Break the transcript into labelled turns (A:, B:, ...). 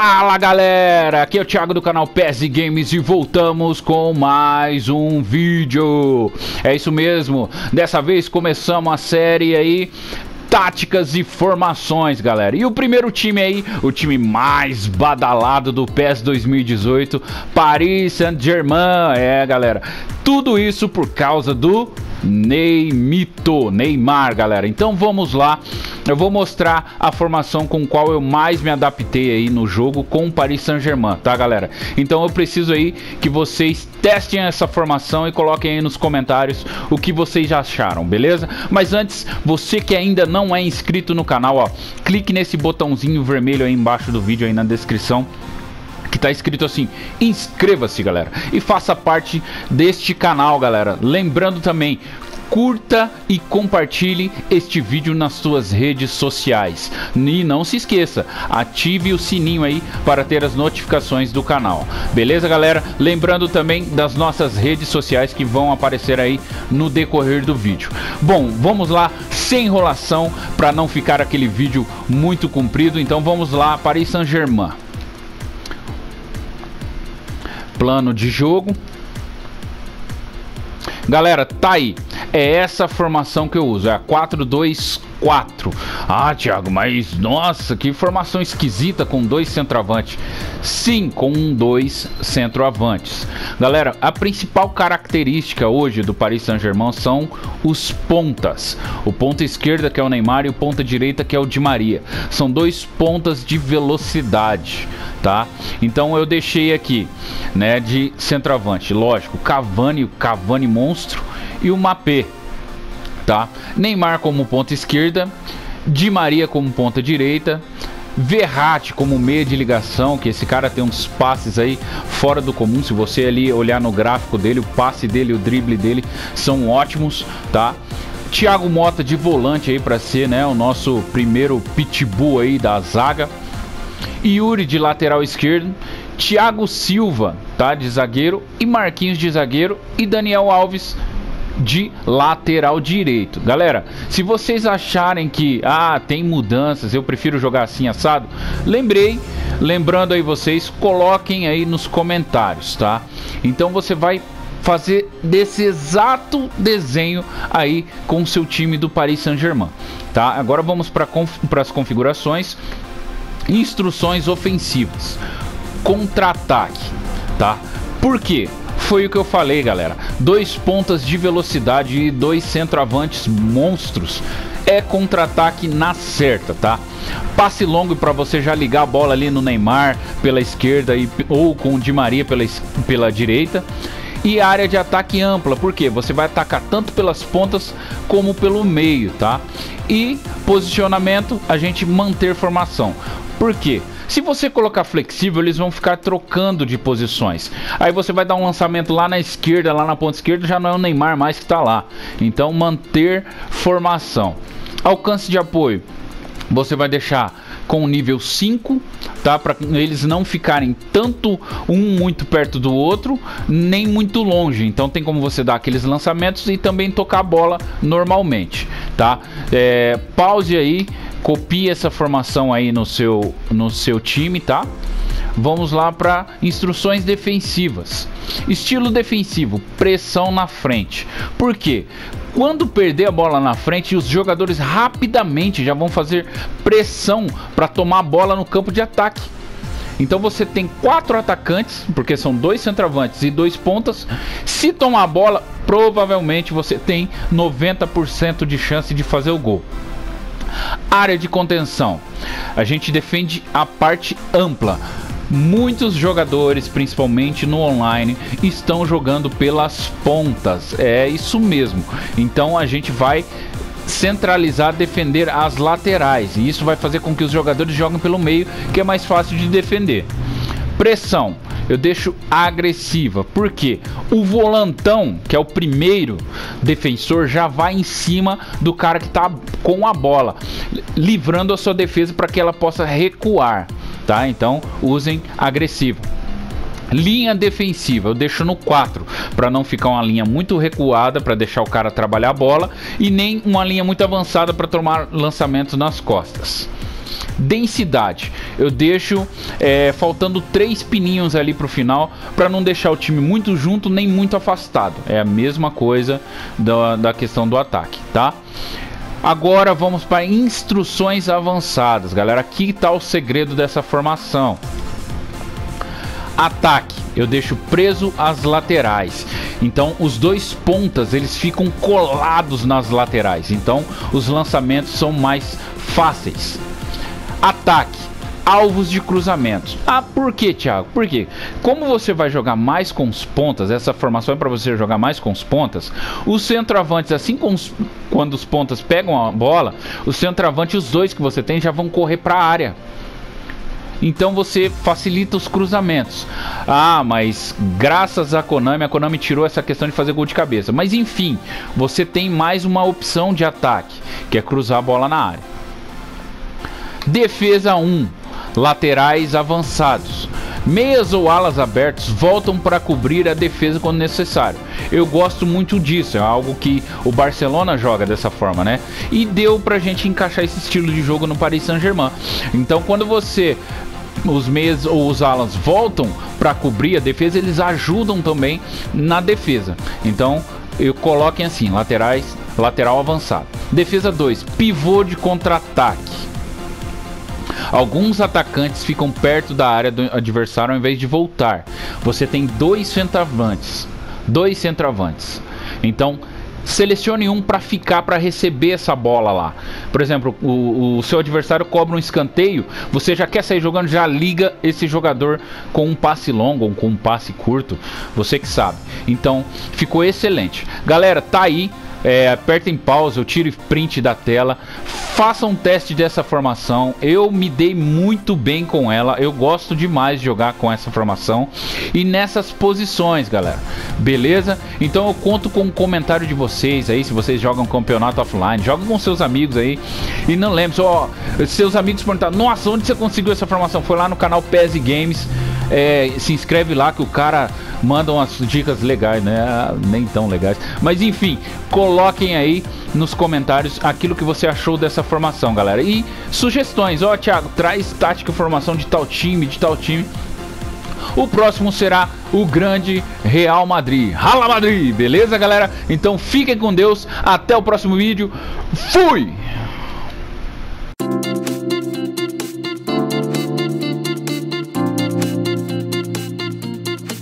A: Fala galera, aqui é o Thiago do canal PES e Games e voltamos com mais um vídeo. É isso mesmo, dessa vez começamos a série aí táticas e formações, galera. E o primeiro time aí, o time mais badalado do PES 2018, Paris Saint-Germain. É, galera, tudo isso por causa do Neymar, galera. Então vamos lá, eu vou mostrar a formação com qual eu mais me adaptei aí no jogo com o Paris Saint-Germain, tá, galera? Então eu preciso aí que vocês testem essa formação e coloquem aí nos comentários o que vocês já acharam, beleza? Mas antes, você que ainda não é inscrito no canal, ó, clique nesse botãozinho vermelho aí embaixo do vídeo aí na descrição, que tá escrito assim, inscreva-se, galera, e faça parte deste canal, galera. Lembrando também, curta e compartilhe este vídeo nas suas redes sociais. E não se esqueça, ative o sininho aí para ter as notificações do canal. Beleza, galera? Lembrando também das nossas redes sociais que vão aparecer aí no decorrer do vídeo. Bom, vamos lá, sem enrolação, para não ficar aquele vídeo muito comprido. Então vamos lá, Paris Saint-Germain. Plano de jogo, galera, tá aí, é essa formação que eu uso, é a 4-2-4. Ah, Thiago, mas nossa, que formação esquisita com dois centroavantes. Sim, com dois centroavantes. Galera, a principal característica hoje do Paris Saint-Germain são os pontas. O ponta esquerda, que é o Neymar, e o ponta direita, que é o Di Maria. São dois pontas de velocidade, tá? Então eu deixei aqui, né, de centroavante, lógico, o Cavani monstro e o Mbappé, tá? Neymar como ponta esquerda, Di Maria como ponta direita, Verratti como meia de ligação, que esse cara tem uns passes aí fora do comum. Se você ali olhar no gráfico dele, o passe dele, o drible dele são ótimos, tá? Thiago Motta de volante aí para ser, né, o nosso primeiro pitbull aí da zaga. Yuri de lateral esquerdo, Thiago Silva, tá, de zagueiro, e Marquinhos de zagueiro, e Daniel Alves de lateral direito. Galera, se vocês acharem que tem mudanças, eu prefiro jogar assim assado, lembrando aí vocês, coloquem aí nos comentários, tá? Então você vai fazer desse exato desenho aí com o seu time do Paris Saint-Germain, tá? Agora vamos para as configurações. Instruções ofensivas, contra-ataque, tá? Por quê? Foi o que eu falei, galera. Dois pontas de velocidade e dois centroavantes monstros é contra-ataque na certa, tá? Passe longo para você já ligar a bola ali no Neymar pela esquerda ou com o Di Maria pela direita. E área de ataque ampla, porque você vai atacar tanto pelas pontas como pelo meio, tá? E posicionamento, a gente manter formação. Por quê? Se você colocar flexível, eles vão ficar trocando de posições. Aí você vai dar um lançamento lá na esquerda, lá na ponta esquerda, já não é o Neymar mais que tá lá. Então manter formação. Alcance de apoio, você vai deixar com nível 5, tá? Para eles não ficarem tanto um muito perto do outro, nem muito longe. Então tem como você dar aqueles lançamentos e também tocar a bola normalmente, tá? Pause aí, copie essa formação aí no seu time, tá? Vamos lá para instruções defensivas. Estilo defensivo, pressão na frente. Por quê? Quando perder a bola na frente, os jogadores rapidamente já vão fazer pressão para tomar a bola no campo de ataque. Então você tem 4 atacantes, porque são dois centroavantes e dois pontas. Se tomar a bola, provavelmente você tem 90% de chance de fazer o gol. Área de contenção, a gente defende a parte ampla. Muitos jogadores, principalmente no online, estão jogando pelas pontas. É isso mesmo. Então a gente vai centralizar, defender as laterais, e isso vai fazer com que os jogadores joguem pelo meio, que é mais fácil de defender. Pressão, eu deixo agressiva, porque o volantão, que é o primeiro defensor, já vai em cima do cara que tá com a bola, livrando a sua defesa para que ela possa recuar, tá? Então usem agressivo. Linha defensiva, eu deixo no 4, para não ficar uma linha muito recuada, para deixar o cara trabalhar a bola, e nem uma linha muito avançada para tomar lançamentos nas costas. densidade. Eu deixo faltando 3 pininhos ali pro final, para não deixar o time muito junto nem muito afastado. É a mesma coisa da questão do ataque, tá? Agora vamos para instruções avançadas, galera. Aqui está o segredo dessa formação. Ataque, eu deixo preso as laterais. Então os 2 pontas eles ficam colados nas laterais. Então os lançamentos são mais fáceis. Ataque, alvos de cruzamentos. Ah, por que, Thiago? Por quê? Como você vai jogar mais com os pontas, essa formação é para você jogar mais com os pontas, os centroavantes, assim como quando os pontas pegam a bola, os centroavantes, os 2 que você tem, já vão correr para a área. Então você facilita os cruzamentos. Ah, mas graças a Konami tirou essa questão de fazer gol de cabeça. Mas enfim, você tem mais uma opção de ataque, que é cruzar a bola na área. Defesa 1, laterais avançados. Meias ou alas abertos voltam para cobrir a defesa quando necessário. Eu gosto muito disso, é algo que o Barcelona joga dessa forma, né? E deu pra gente encaixar esse estilo de jogo no Paris Saint-Germain. Então quando os meias ou os alas voltam para cobrir a defesa, eles ajudam também na defesa. Então coloquem assim, lateral avançado. Defesa 2, pivô de contra-ataque. Alguns atacantes ficam perto da área do adversário ao invés de voltar. Você tem 2 centroavantes. Então selecione um para ficar, para receber essa bola lá. Por exemplo, o seu adversário cobra um escanteio, você já quer sair jogando, já liga esse jogador com um passe longo ou com um passe curto, você que sabe. Então ficou excelente, galera. Tá aí. Apertem pausa, eu tiro print da tela, façam um teste dessa formação. Eu me dei muito bem com ela, eu gosto demais de jogar com essa formação e nessas posições, galera, beleza? Então eu conto com o comentário de vocês aí, se vocês jogam campeonato offline, jogam com seus amigos aí. E não lembre, seus amigos perguntaram: nossa, onde você conseguiu essa formação? Foi lá no canal PES Games. Se inscreve lá que o cara manda umas dicas legais, né? Nem tão legais, mas enfim, coloquem aí nos comentários aquilo que você achou dessa formação, galera, e sugestões. Thiago, traz tática e formação de tal time, O próximo será o grande Real Madrid. Rala Madrid, beleza, galera? Então fiquem com Deus, até o próximo vídeo. Fui!